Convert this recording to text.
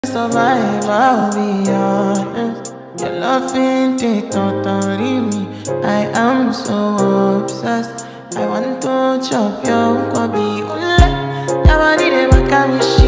Survive, I'll be honest. Your love ain't it, totally me. I am so obsessed. I want to chop your kwabi. Ule, your body they make me